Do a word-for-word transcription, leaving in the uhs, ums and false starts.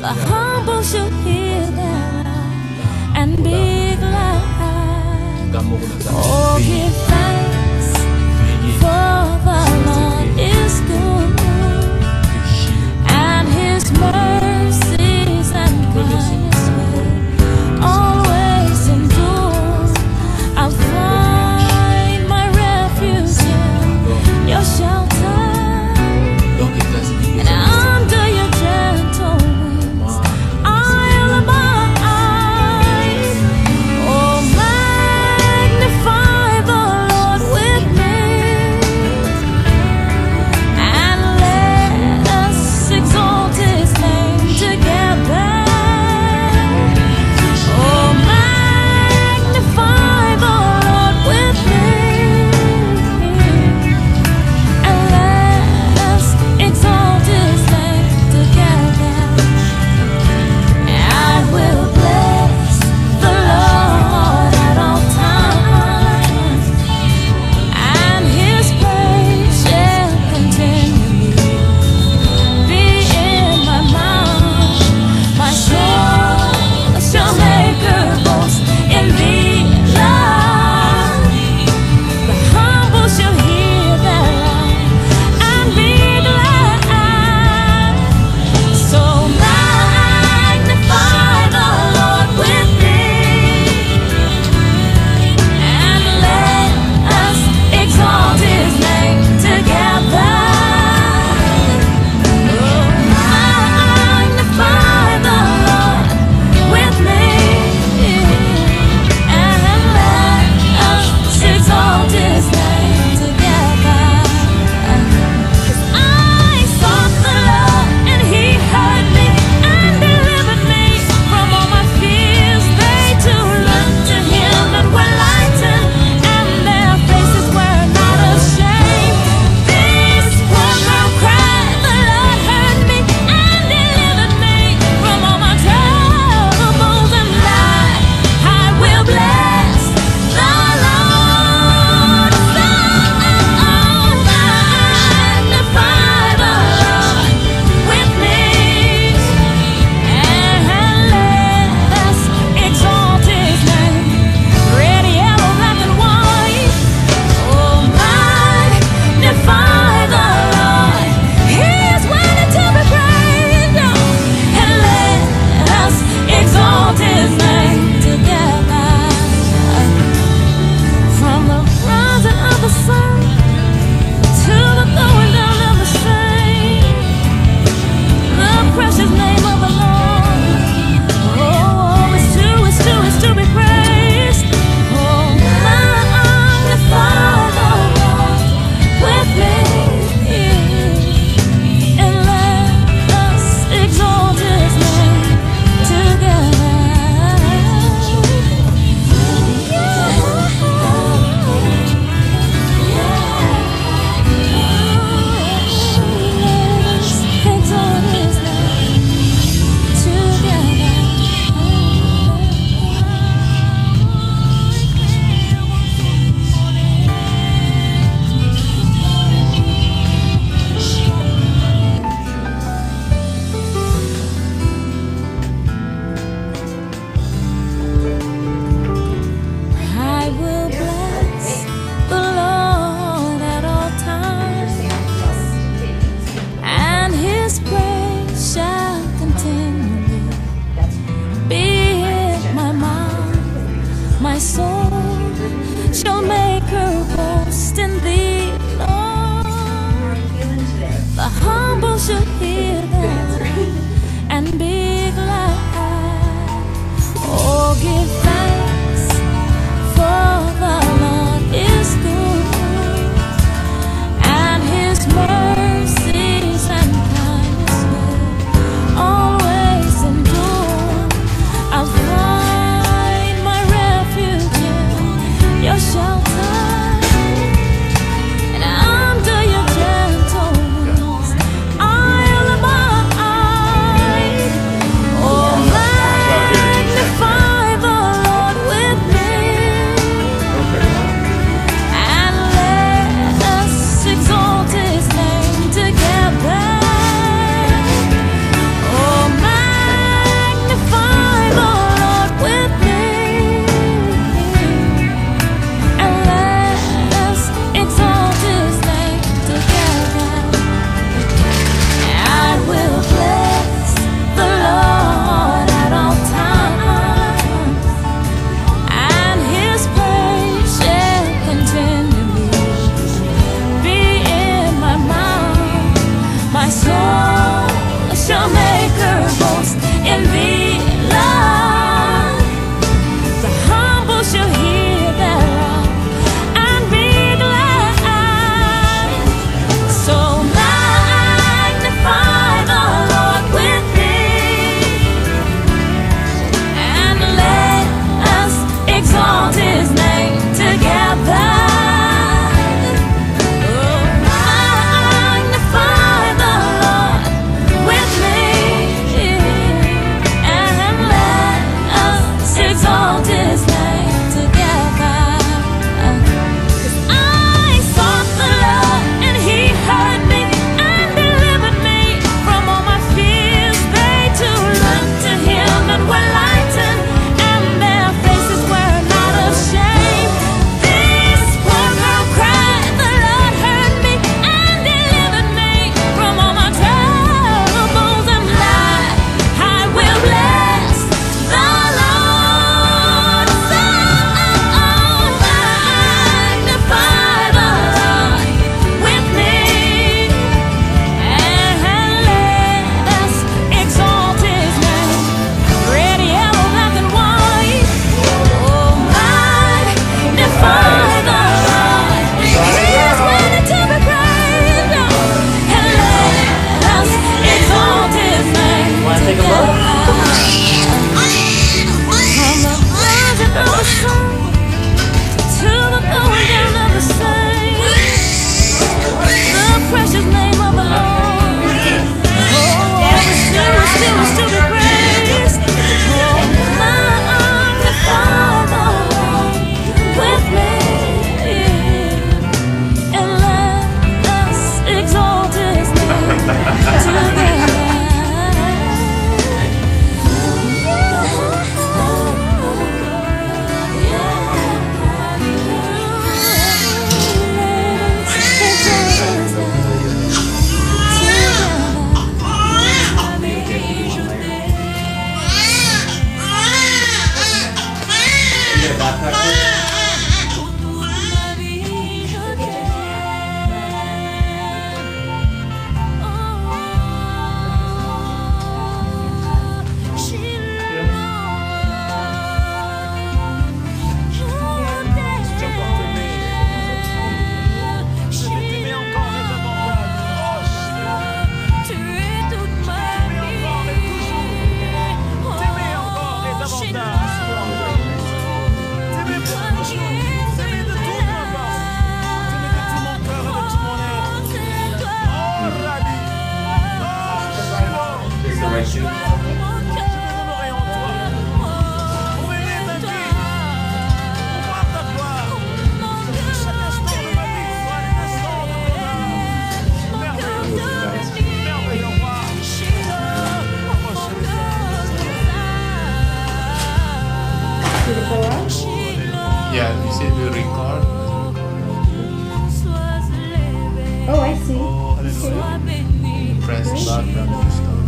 The humble shall hear thereof and be glad. Oh, give thanks, for the Lord is good, and His mercies and kindness will always endure. I'll find my refuge in your shelter, and under your gentle wings I'll abide. Oh, magnify the Lord with me, and let us exalt His name together. Oh, magnify the Lord with me, and let us exalt His name together. I will bless the Lord at all times, and His praise shall continually be in my mouth. My soul shall make her boast in Thee, Lord. The humble shall hear thereof and be glad. So magnify the Lord with me, and let us exalt His name together. Oh, magnify the Lord with me, and let us exalt His name together. 'Cause I sought the Lord, and He heard me and delivered me from all my fears. They too looked to Him and were lightened, and their faces were not ashamed. This poor girl cried, the Lord heard me and delivered me from all my troubles, and I, I will bless the Lord. So magnify the Lord with me, and let us exalt His name. Red, yellow, black, and white. Oh, magnify the Lord. He is worthy to be praised. Oh, and let us exalt His name together. From the rising of the sun to the going down of the same, the precious name of the Lord, oh, is to, is to, is to be praised. Oh, magnify the Lord with me, and let us exalt His name together. Exalt His name together. I will bless the Lord at all times, and His praise shall continually be in my mouth. My soul shall make her boast in Thee, Lord. The humble shall hear thereof and be glad. Oh, give thanks, for the Lord is good, and His mercies and kindness will always endure. I'll find my refuge in your shelter, and under your gentle wings I'll like it? Did it go out? Yeah, you said we record. Oh, I see. Okay. Press background stuff.